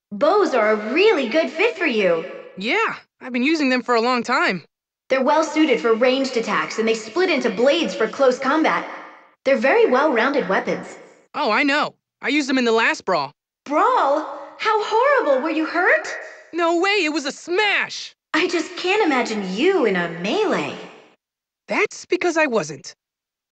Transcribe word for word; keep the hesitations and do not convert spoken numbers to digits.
Bows are a really good fit for you. Yeah, I've been using them for a long time. They're well suited for ranged attacks, and they split into blades for close combat. They're very well-rounded weapons. Oh, I know. I used them in the last brawl. Brawl? How horrible! Were you hurt? No way, it was a smash! I just can't imagine you in a melee. That's because I wasn't.